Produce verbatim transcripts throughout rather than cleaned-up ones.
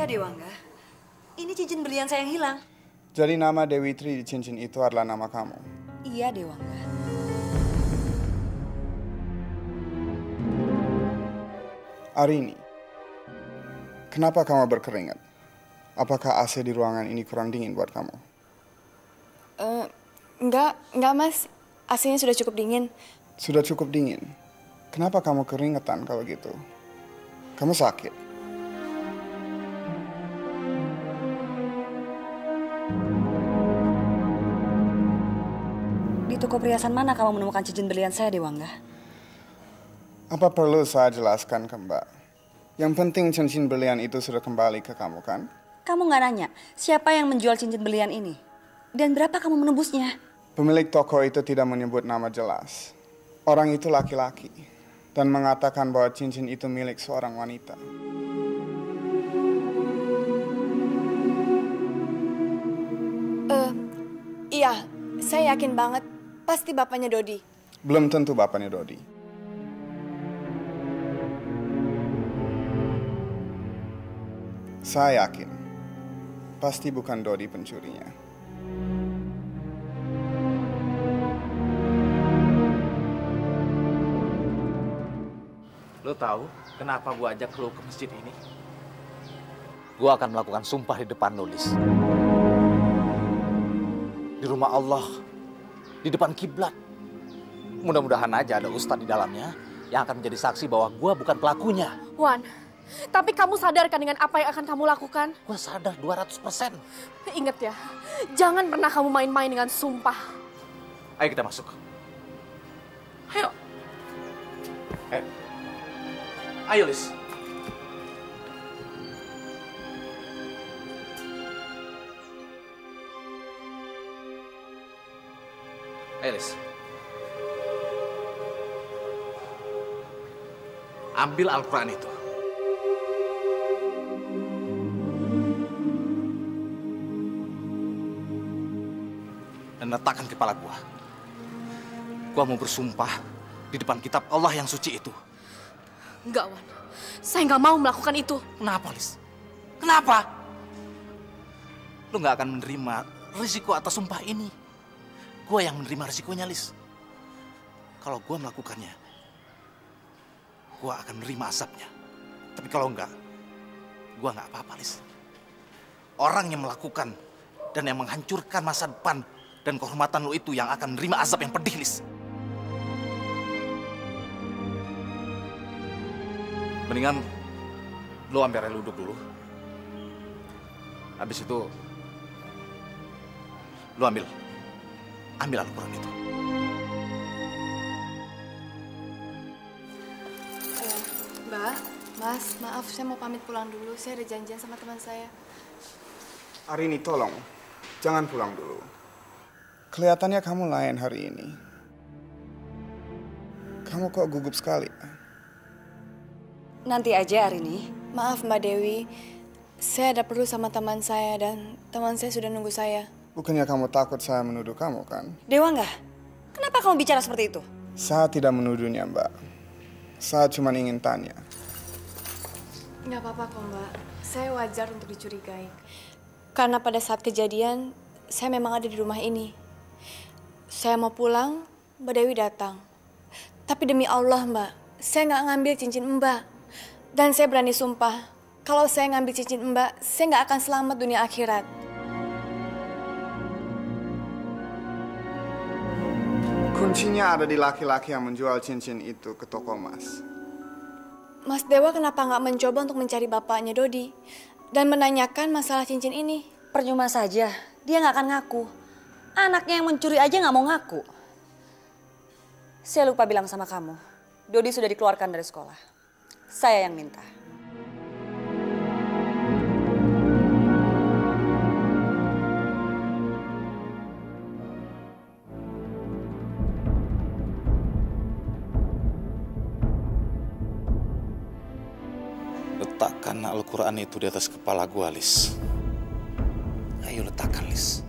Dewangga. Ini cincin berlian saya yang hilang. Jadi nama Dewi Tri di cincin itu adalah nama kamu? Iya, Dewangga. Arini, kenapa kamu berkeringat? Apakah A C di ruangan ini kurang dingin buat kamu? Uh, enggak, enggak mas. A C-nya sudah cukup dingin. Sudah cukup dingin? Kenapa kamu keringetan kalau gitu? Kamu sakit? Di toko perhiasan mana kamu menemukan cincin berlian saya, Dewangga? Apa perlu saya jelaskan ke Mbak? Yang penting cincin berlian itu sudah kembali ke kamu, kan? Kamu nggak nanya, siapa yang menjual cincin berlian ini? Dan berapa kamu menebusnya? Pemilik toko itu tidak menyebut nama jelas. Orang itu laki-laki. Dan mengatakan bahwa cincin itu milik seorang wanita. Uh, iya, saya yakin banget. Pasti bapaknya Dodi. Belum tentu bapaknya Dodi. Saya yakin. Pasti bukan Dodi pencurinya. Lo tahu kenapa gua ajak lo ke masjid ini? Gua akan melakukan sumpah di depan lo, Lis. Di rumah Allah, di depan kiblat. Mudah-mudahan aja ada ustadz di dalamnya yang akan menjadi saksi bahwa gua bukan pelakunya. Wan, tapi kamu sadarkan dengan apa yang akan kamu lakukan? Gua sadar dua ratus persen. Ingat ya, jangan pernah kamu main-main dengan sumpah. Ayo kita masuk. Ayo. Eh. Ayo, Lis. Ayo, Lis. Ambil Al-Quran itu. Dan letakkan kepala gua. Gua mau bersumpah di depan kitab Allah yang suci itu. Enggak, Wan. Saya nggak mau melakukan itu. Kenapa, Lis? Kenapa? Lu nggak akan menerima risiko atas sumpah ini. Gua yang menerima risikonya, Lis. Kalau gua melakukannya, gua akan menerima asapnya. Tapi kalau enggak, gua nggak apa-apa, Lis. Orang yang melakukan dan yang menghancurkan masa depan dan kehormatan lu itu yang akan menerima azab yang pedih, Lis. Mendingan lu ambil air luduk dulu. Habis itu lu ambil ambil Al-Quran itu. Uh, Mbak, Mas, maaf saya mau pamit pulang dulu. Saya ada janjian sama teman saya. Arini, tolong. Jangan pulang dulu. Kelihatannya kamu lain hari ini. Kamu kok gugup sekali? Nanti aja hari ini. Maaf Mbak Dewi, saya ada perlu sama teman saya dan teman saya sudah nunggu saya. Bukannya kamu takut saya menuduh kamu, kan? Dewangga, kenapa kamu bicara seperti itu? Saya tidak menuduhnya, Mbak. Saya cuma ingin tanya. Nggak apa-apa kok, Mbak. Saya wajar untuk dicurigai. Karena pada saat kejadian, saya memang ada di rumah ini. Saya mau pulang, Mbak Dewi datang. Tapi demi Allah, Mbak, saya nggak ngambil cincin Mbak. Dan saya berani sumpah, kalau saya ngambil cincin Mbak, saya nggak akan selamat dunia akhirat. Kuncinya ada di laki-laki yang menjual cincin itu ke toko emas. Mas Dewa kenapa nggak mencoba untuk mencari bapaknya Dodi dan menanyakan masalah cincin ini? Percuma saja, dia nggak akan ngaku. Anaknya yang mencuri aja nggak mau ngaku. Saya lupa bilang sama kamu, Dodi sudah dikeluarkan dari sekolah. Saya yang minta. Letakkan Al-Quran itu di atas kepala gua, Lis. Ayo letakkan, Lis.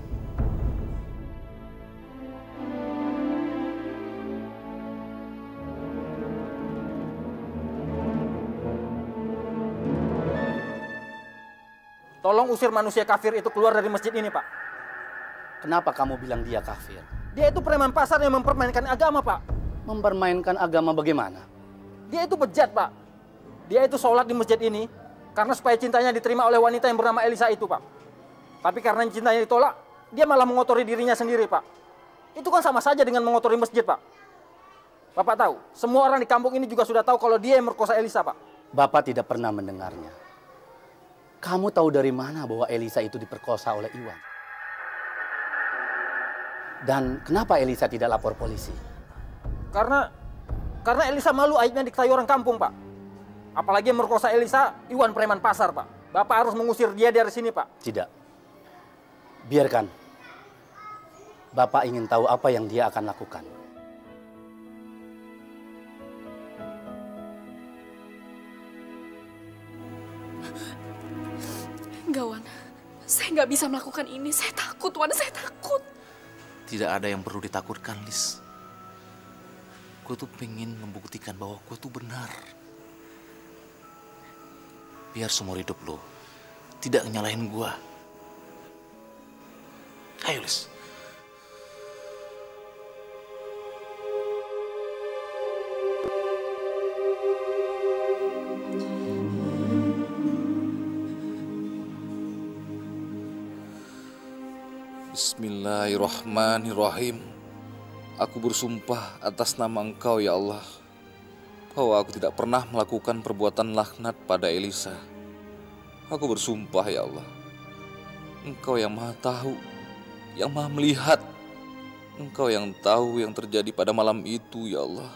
tolong usir manusia kafir itu keluar dari masjid ini, Pak. Kenapa kamu bilang dia kafir? Dia itu preman pasar yang mempermainkan agama, Pak. Mempermainkan agama bagaimana? Dia itu bejat, Pak. Dia itu sholat di masjid ini karena supaya cintanya diterima oleh wanita yang bernama Elisa itu, Pak. Tapi karena cintanya ditolak, dia malah mengotori dirinya sendiri, Pak. Itu kan sama saja dengan mengotori masjid, Pak. Bapak tahu, semua orang di kampung ini juga sudah tahu kalau dia yang merkosa Elisa, Pak. Bapak tidak pernah mendengarnya. Kamu tahu dari mana bahwa Elisa itu diperkosa oleh Iwan? Dan kenapa Elisa tidak lapor polisi? Karena karena Elisa malu aibnya diketahui orang kampung, Pak. Apalagi yang merkosa Elisa, Iwan preman pasar, Pak. Bapak harus mengusir dia dari sini, Pak. Tidak. Biarkan. Bapak ingin tahu apa yang dia akan lakukan. Enggak, Wan. Saya nggak bisa melakukan ini. Saya takut, Wan. Saya takut. Tidak ada yang perlu ditakutkan, Lis. Gue tuh pengen membuktikan bahwa gue tuh benar. Biar seumur hidup lo tidak nyalahin gue. Ayo, Lis. Bismillahirrahmanirrahim. Aku bersumpah atas nama Engkau, ya Allah, bahwa aku tidak pernah melakukan perbuatan laknat pada Elisa. Aku bersumpah, ya Allah, Engkau yang maha tahu, yang maha melihat. Engkau yang tahu yang terjadi pada malam itu, ya Allah.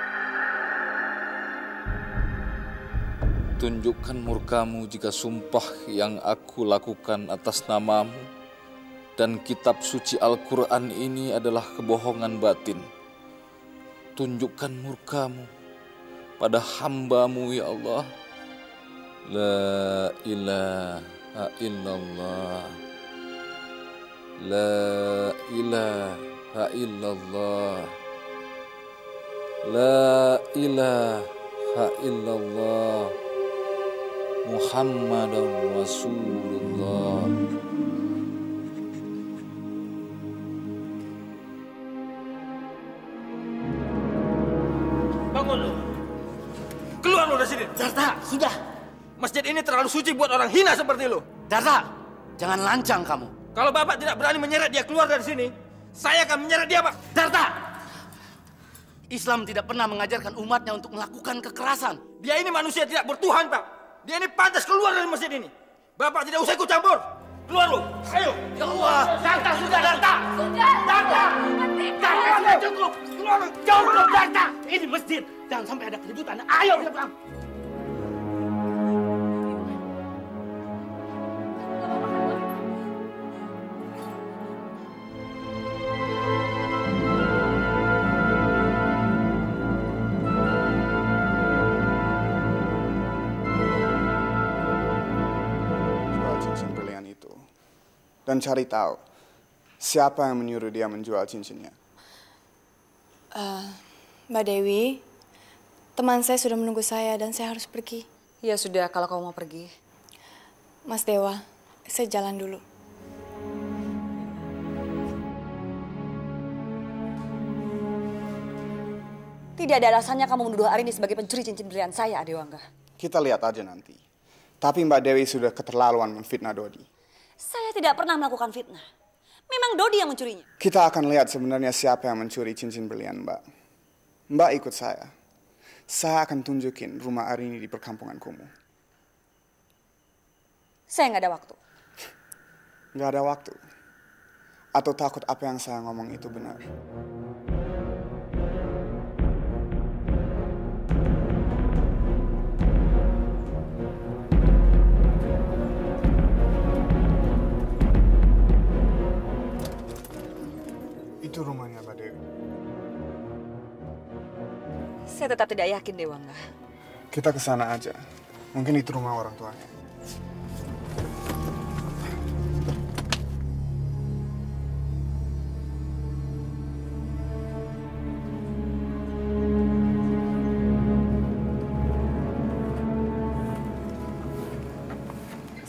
Tunjukkan murka-Mu jika sumpah yang aku lakukan atas nama-Mu dan kitab suci Al-Quran ini adalah kebohongan batin. Tunjukkan murka-Mu pada hamba-Mu, ya Allah. La ilaha illallah. La ilaha illallah. La ilaha illallah. Muhammadur Rasulullah. Bangun lu. Keluar lu dari sini. Darta, sudah. Masjid ini terlalu suci buat orang hina seperti lu. Darta, jangan lancang kamu. Kalau Bapak tidak berani menyeret dia keluar dari sini, saya akan menyeret dia, Pak. Darta! Islam tidak pernah mengajarkan umatnya untuk melakukan kekerasan. Dia ini manusia tidak bertuhan, Pak. Dia ini pantas keluar dari masjid ini. Bapak tidak usah ikut campur. Keluar lu. Ayo. Ya Allah. Darta, sudah, Darta. Sudah. Darta. Darta, sudah cukup. Keluar lu. Jauh lu, Darta. Ini masjid. Jangan sampai ada keributan. Ayo kita pulang. Dan cari tahu siapa yang menyuruh dia menjual cincinnya. Uh, Mbak Dewi, teman saya sudah menunggu saya dan saya harus pergi. Ya sudah, kalau kamu mau pergi. Mas Dewa, saya jalan dulu. Tidak ada alasannya kamu menuduh Arini sebagai pencuri cincin berlian saya, Adewangga. Kita lihat aja nanti. Tapi Mbak Dewi sudah keterlaluan memfitnah Dodi. Saya tidak pernah melakukan fitnah. Memang Dodi yang mencurinya. Kita akan lihat sebenarnya siapa yang mencuri cincin berlian, Mbak. Mbak ikut saya. Saya akan tunjukin rumah Arini di perkampungan kumuh. Saya nggak ada waktu. Nggak ada waktu. Atau takut apa yang saya ngomong itu benar. Itu rumahnya Mbak Dewi. Saya tetap tidak yakin, Dewangga. Kita ke sana aja. Mungkin itu rumah orang tuanya.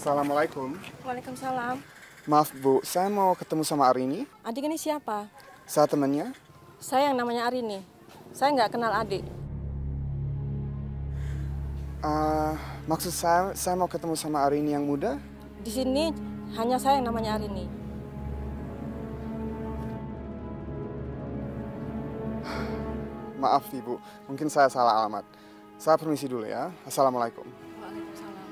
Assalamualaikum. Waalaikumsalam. Maaf Bu, saya mau ketemu sama Arini. Adik ini siapa? Saya temannya. Saya yang namanya Arini. Saya nggak kenal adik. Uh, maksud saya, saya mau ketemu sama Arini yang muda. Di sini hanya saya yang namanya Arini. Maaf Ibu, mungkin saya salah alamat. Saya permisi dulu ya. Assalamualaikum. Waalaikumsalam.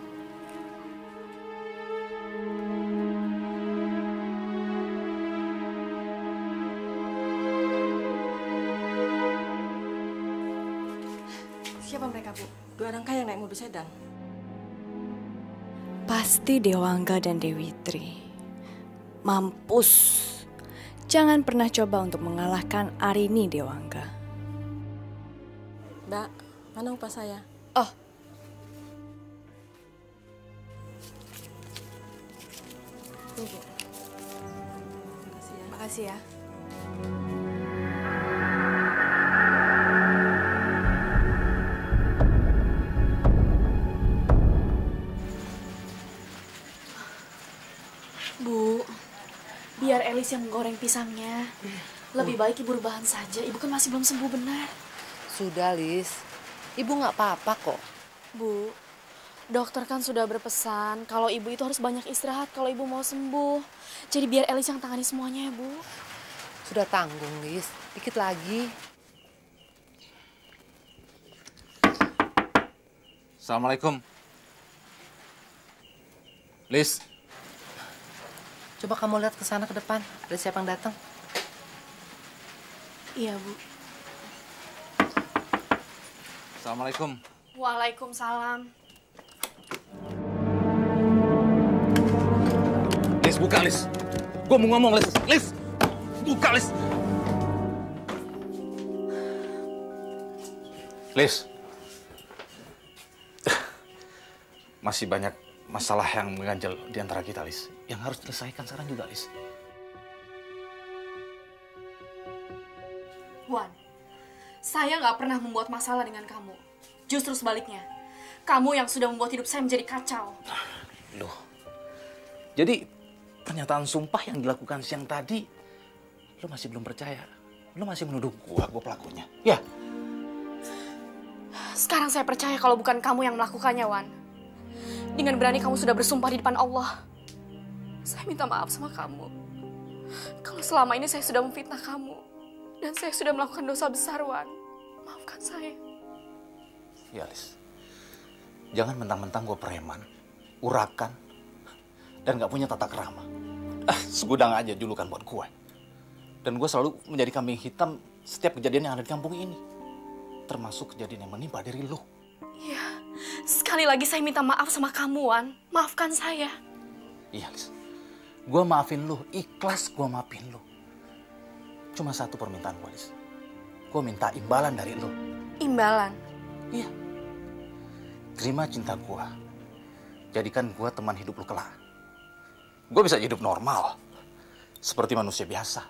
Siapa mereka, Bu? Dua orang kaya yang naik mobil sedan. Pasti Dewangga dan Dewi Tri. Mampus. Jangan pernah coba untuk mengalahkan Arini Dewangga. Mbak, mana upah saya? Oh. Tunggu. Makasih ya. Makasih ya. Bu, biar Elis yang menggoreng pisangnya. Lebih baik ibu rebahan saja, ibu kan masih belum sembuh benar. Sudah, Lis. Ibu nggak apa-apa kok. Bu, dokter kan sudah berpesan kalau ibu itu harus banyak istirahat kalau ibu mau sembuh. Jadi biar Elis yang tangani semuanya ya, Bu. Sudah tanggung, Lis. Dikit lagi. Assalamualaikum. Lis. Coba kamu lihat ke sana ke depan. Ada siapa yang datang? Iya, Bu. Assalamualaikum. Waalaikumsalam. Lis, buka Lis. Gue mau ngomong Lis. Lis, buka Lis. Lis. Masih banyak masalah yang mengganjal di antara kita, Lis. Yang harus diselesaikan sekarang juga, Lis. Wan, saya nggak pernah membuat masalah dengan kamu. Justru sebaliknya, kamu yang sudah membuat hidup saya menjadi kacau. Loh, jadi pernyataan sumpah yang dilakukan siang tadi, lo masih belum percaya? Lo masih menuduh gua, gua pelakunya? Ya? Sekarang saya percaya kalau bukan kamu yang melakukannya, Wan. Dengan berani kamu sudah bersumpah di depan Allah. Saya minta maaf sama kamu. Kalau selama ini saya sudah memfitnah kamu. Dan saya sudah melakukan dosa besar, Wan. Maafkan saya. Ya, Lis. Jangan mentang-mentang gue preman, urakan, dan gak punya tata kerama. Ah, segudang aja julukan buat gue. Dan gue selalu menjadi kambing hitam setiap kejadian yang ada di kampung ini. Termasuk kejadian yang menimpa diri lo. Iya, sekali lagi saya minta maaf sama kamu, Wan. Maafkan saya. Iya, Lis. Gue maafin lo, ikhlas gue maafin lo. Cuma satu permintaan gue, Lis. Gue minta imbalan dari lo. Imbalan? Iya. Terima cinta gue. Jadikan gue teman hidup lo kelak. Gue bisa hidup normal. Seperti manusia biasa.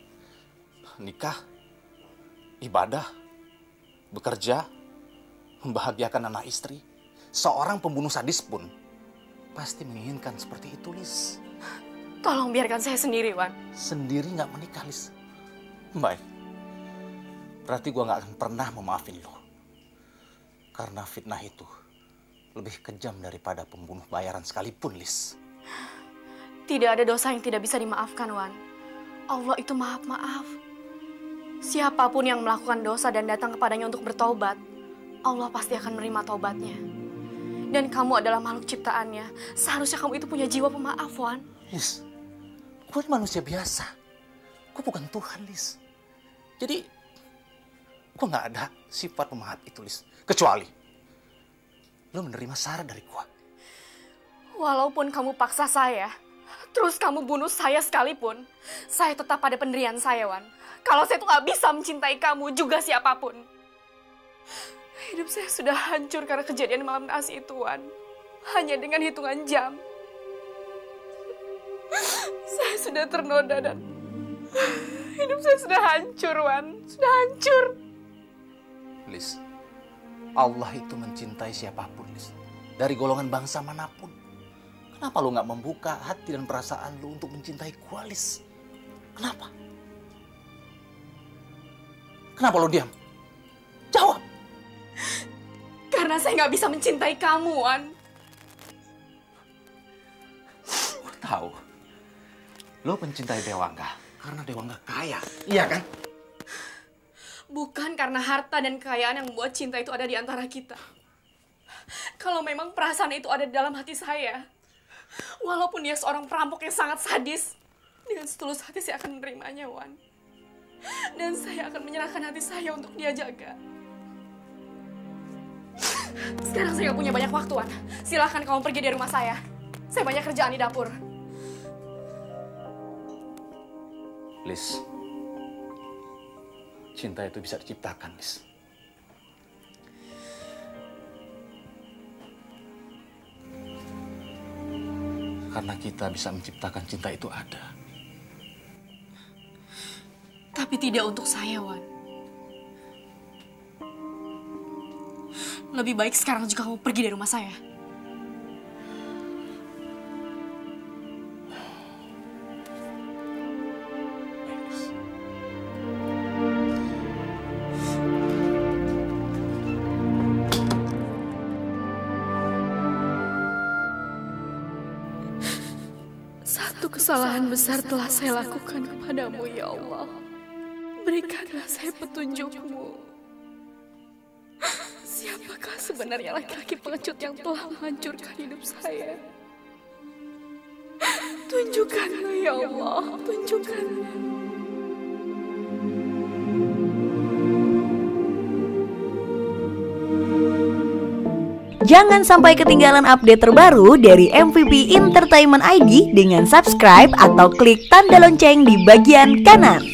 Nikah, ibadah, bekerja, membahagiakan anak istri. Seorang pembunuh sadis pun pasti menginginkan seperti itu, Lis. Tolong biarkan saya sendiri, Wan. Sendiri nggak menikah, Lis. Baik. Berarti gue nggak akan pernah memaafin lo. Karena fitnah itu lebih kejam daripada pembunuh bayaran sekalipun, Lis. Tidak ada dosa yang tidak bisa dimaafkan, Wan. Allah itu maaf-maaf. Siapapun yang melakukan dosa dan datang kepadanya untuk bertobat, Allah pasti akan menerima taubatnya. Dan kamu adalah makhluk ciptaannya. Seharusnya kamu itu punya jiwa pemaaf, Wan. Lis, gue manusia biasa. Gue bukan Tuhan, Lis. Jadi, gue gak ada sifat pemaaf itu, Lis. Kecuali, lo menerima saran dari gue. Walaupun kamu paksa saya, terus kamu bunuh saya sekalipun, saya tetap pada pendirian saya, Wan. Kalau saya tuh gak bisa mencintai kamu, juga siapapun. Hidup saya sudah hancur karena kejadian malam naas itu, Wan. Hanya dengan hitungan jam. Saya sudah ternoda dan hidup saya sudah hancur, Wan. Sudah hancur. Lis, Allah itu mencintai siapapun, Lis. Dari golongan bangsa manapun. Kenapa lu nggak membuka hati dan perasaan lu untuk mencintai gua, Lis? Kenapa? Kenapa lu diam? Jawab. Karena saya nggak bisa mencintai kamu, Wan. Gua tahu. Lu mencintai Dewangga karena Dewangga kaya, iya kan? Bukan karena harta dan kekayaan yang membuat cinta itu ada di antara kita. Kalau memang perasaan itu ada di dalam hati saya, walaupun dia seorang perampok yang sangat sadis, dengan setulus hati saya akan menerimanya, Wan. Dan saya akan menyerahkan hati saya untuk dia jaga. Sekarang saya nggak punya banyak waktu, Wan. Silahkan kamu pergi dari rumah saya. Saya banyak kerjaan di dapur. Lis, cinta itu bisa diciptakan, Lis. Karena kita bisa menciptakan cinta itu ada. Tapi tidak untuk saya, Wan. Lebih baik sekarang juga kamu pergi dari rumah saya. Satu kesalahan besar telah saya lakukan kepadamu, ya Allah. Berikanlah saya petunjuk-Mu. Siapakah sebenarnya laki-laki pengecut yang telah menghancurkan hidup saya? Tunjukkanlah, ya Allah, tunjukkanlah. Jangan sampai ketinggalan update terbaru dari M V P Entertainment I D dengan subscribe atau klik tanda lonceng di bagian kanan.